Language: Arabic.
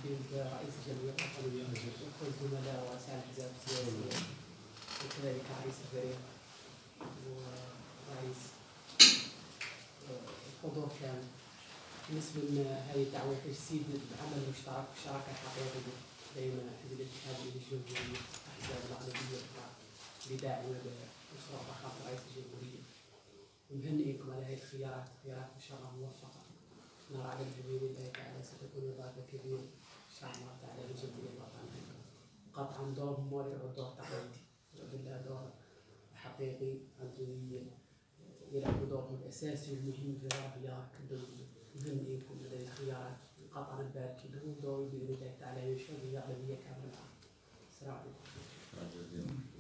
مرحبين برئيس الجمعية الوطنية والزملاء ورؤساء الأحزاب السياسية وكذلك رئيس الفريق ورئيس الحضور كامل. بالنسبة لهذه الدعوة تجسيد العمل المشترك والشراكة الحقيقية بين حزب الاتحاد الجمهوري والأحزاب العربية بداعم مشروع فخامة رئيس الجمهورية، ونهنئكم على هذه الخيارات، خيارات إن شاء الله موفقة. نرى على بإذن الله تعالى ستكون إضافة كبيرة إن شاء الله تعالى للجمعية الوطنية. قطعا دورهم مولع ودور تقليدي، ولكن دور حقيقي عندهم يلعبوا دورهم الأساسي والمهم في الرياضة الدولية. نهنئكم على هذه الخيارات، قطعا نبارك لهم دور بإذن الله تعالى ينشر الرياضة كاملة. السلام عليكم.